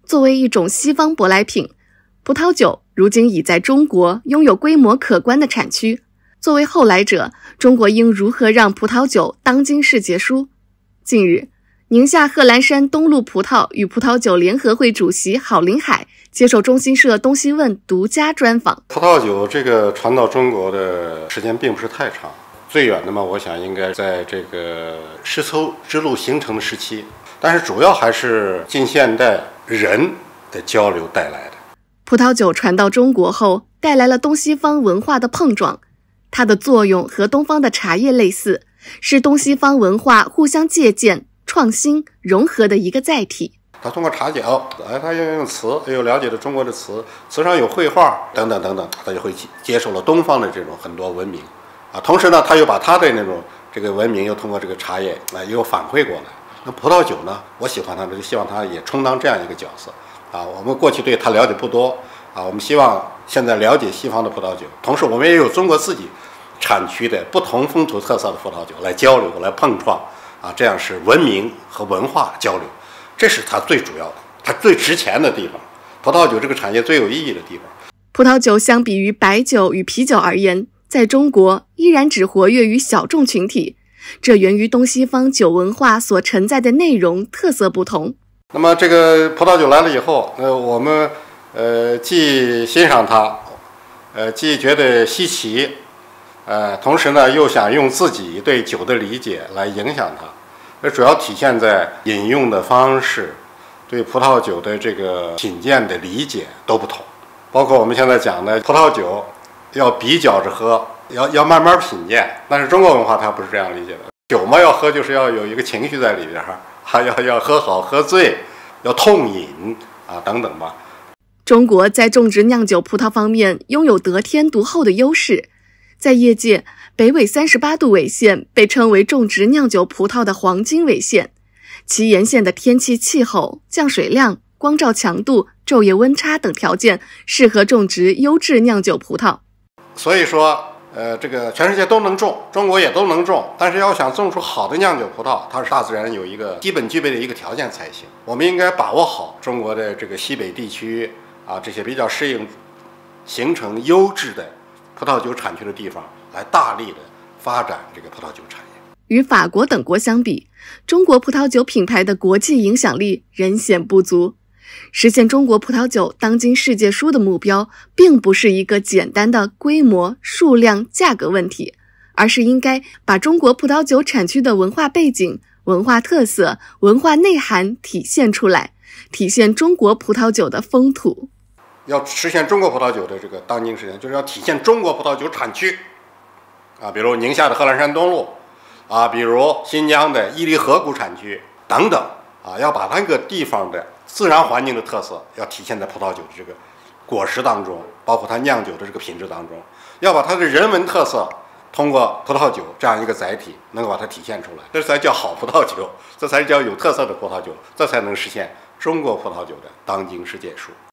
作为一种西方舶来品，葡萄酒如今已在中国拥有规模可观的产区。作为后来者，中国应如何让葡萄酒当今世界书？近日，宁夏贺兰山东路葡萄与葡萄酒联合会主席郝林海接受中新社东西问独家专访。 葡萄酒这个传到中国的时间并不是太长，最远的嘛，我想应该在这个丝绸之路形成的时期，但是主要还是近现代人的交流带来的。 葡萄酒传到中国后，带来了东西方文化的碰撞，它的作用和东方的茶叶类似，是东西方文化互相借鉴、创新、融合的一个载体。 他通过茶脚，他要用词，又了解了中国的词，词上有绘画等等等等，他就会接受了东方的这种很多文明啊。同时呢，他又把他的那种这个文明又通过这个茶叶又反馈过来。那葡萄酒呢，我喜欢它，就希望它也充当这样一个角色啊。我们过去对它了解不多啊，我们希望现在了解西方的葡萄酒，同时我们也有中国自己产区的不同风土特色的葡萄酒来交流、来碰撞啊，这样是文明和文化交流，这是它最主要的、它最值钱的地方。葡萄酒这个产业最有意义的地方。 葡萄酒相比于白酒与啤酒而言，在中国依然只活跃于小众群体，这源于东西方酒文化所承载的内容特色不同。 那么这个葡萄酒来了以后，我们既欣赏它，既觉得稀奇，同时呢又想用自己对酒的理解来影响它。这主要体现在饮用的方式，对葡萄酒的这个品鉴的理解都不同。包括我们现在讲的葡萄酒要比较着喝，要慢慢品鉴，但是中国文化它不是这样理解的。酒嘛，要喝就是要有一个情绪在里边，还要喝好喝醉，要痛饮啊等等吧。 中国在种植酿酒葡萄方面拥有得天独厚的优势，在业界，北纬38度纬线被称为种植酿酒葡萄的黄金纬线，其沿线的天气、气候、降水量、光照强度、昼夜温差等条件适合种植优质酿酒葡萄。 所以说这个全世界都能种，中国也都能种，但是要想种出好的酿酒葡萄，它是大自然有一个基本具备的一个条件才行。我们应该把握好中国的这个西北地区啊，这些比较适应形成优质的葡萄酒产区的地方，来大力的发展这个葡萄酒产业。 与法国等国相比，中国葡萄酒品牌的国际影响力仍显不足。实现中国葡萄酒当今世界书的目标，并不是一个简单的规模、数量、价格问题，而是应该把中国葡萄酒产区的文化背景、文化特色、文化内涵体现出来，体现中国葡萄酒的风土。 要实现中国葡萄酒的这个当今实现，就是要体现中国葡萄酒产区啊，比如宁夏的贺兰山东路啊，比如新疆的伊犁河谷产区等等啊，要把那个地方的自然环境的特色要体现在葡萄酒的这个果实当中，包括它酿酒的这个品质当中，要把它的人文特色通过葡萄酒这样一个载体能够把它体现出来，这才叫好葡萄酒，这才叫有特色的葡萄酒，这才能实现中国葡萄酒的当今世界书。